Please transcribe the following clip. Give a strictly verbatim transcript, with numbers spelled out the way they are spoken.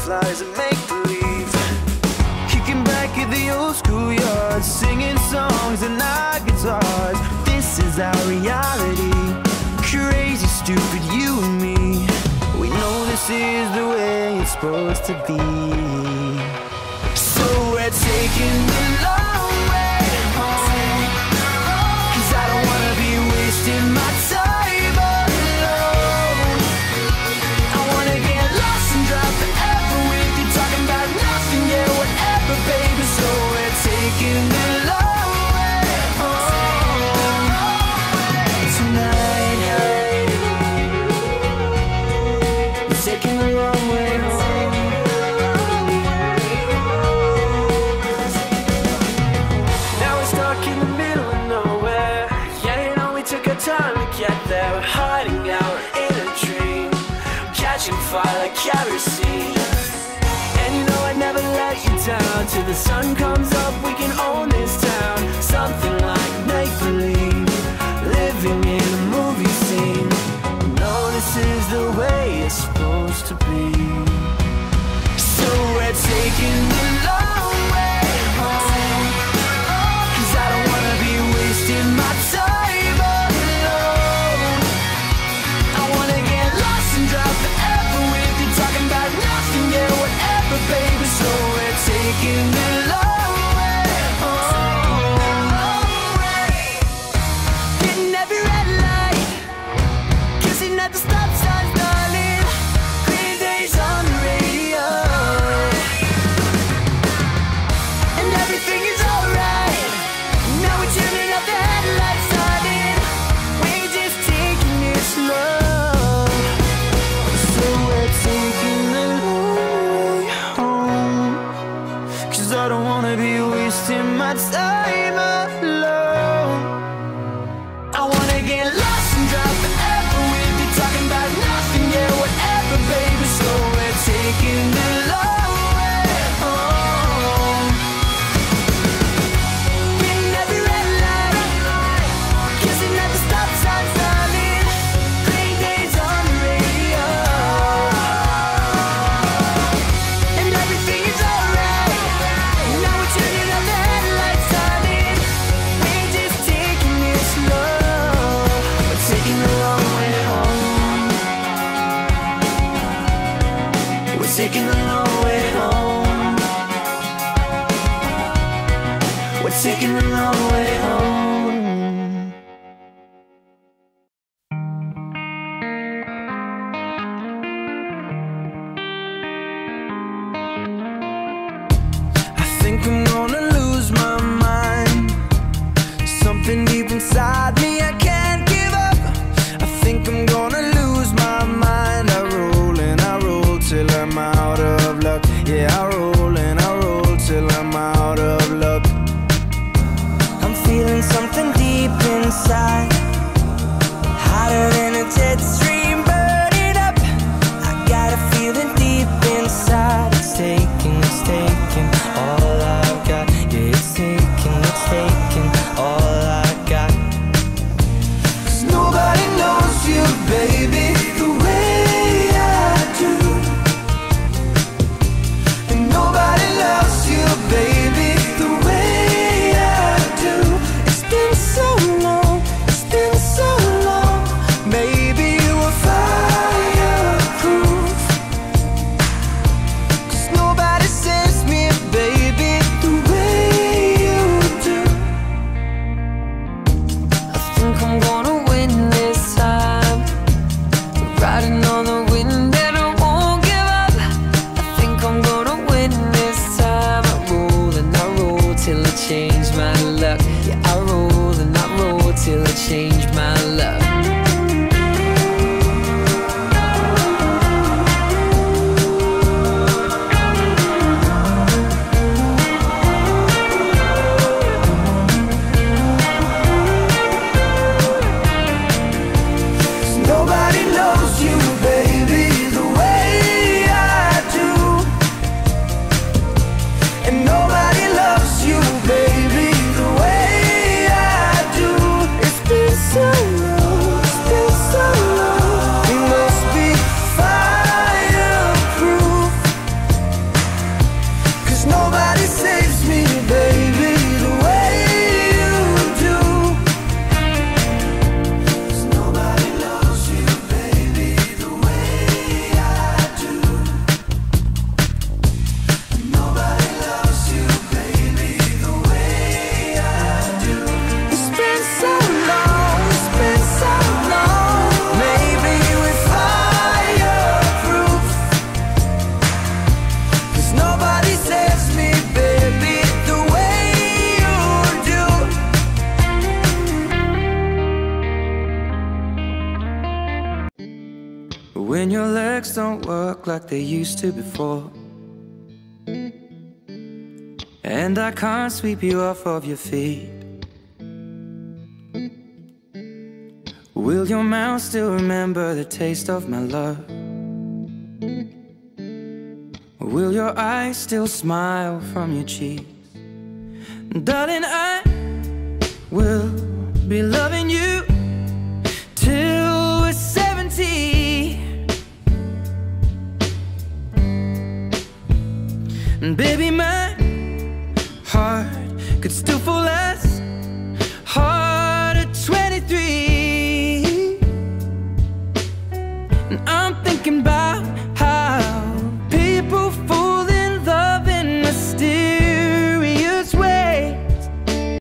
butterflies and make-believe. Kicking back at the old schoolyard, singing songs and our guitars. This is our reality, crazy, stupid, you and me. We know this is the way it's supposed to be. So we're taking the long way home, 'cause I don't wanna be wasting my time alone. I wanna get lost and drive forever with you, talking about nothing, yeah, whatever, baby. So we're taking the long way home tonight. We're taking the long way home. Now we're stuck in the middle of nowhere. Yeah, you know we took our time to get there. We're hiding out in a dream, catching fire like kerosene. And you know I'd never let you down. Till the sun comes up, we can own this town. Something like make-believe, living in a movie scene. No, this is the way it's supposed to be. So we're taking the long way home, 'cause I don't wanna be wasting my time alone. I wanna get lost and drive forever with you, talking about nothing, yeah, whatever, baby. So we're taking the long way home. Hitting every red light, kissing at the stop signs, darling. Green days on the radio, and everything is alright. Now we're turning up the headlights, darling. We're just taking it slow. So we're taking the long way home, 'cause I don't wanna be wasting my time alone. I wanna get lost and drive forever with you, talking about nothing, yeah, whatever, baby. So we're taking the long way home. Hitting every red light, kissing at the stop signs, darling. Green days on the radio, and everything is alright. Now we're turning up the headlights, darling. We're just taking it slow. We're taking the long way home. We're taking the long way home. We're taking the long way home. I think I'm gonna lose my mind. Something deep inside me I can't give up. I think I'm gonna lose my mind. I roll and I roll till I'm out of luck. Yeah, I roll and I roll till I'm out of luck. I'm feeling something deep inside, hotter than a jet stream burning up. I got a feeling deep inside. It's taking, it's taking all I've got. Yeah, it's taking, it's taking all I got. 'Cause nobody knows you, baby, the way I do. legs don't work like they used to before, and I can't sweep you off of your feet. Will your mouth still remember the taste of my love? Will your eyes still smile from your cheeks? Darling, I will be loving you till we're seventy. And baby, my heart could still fall as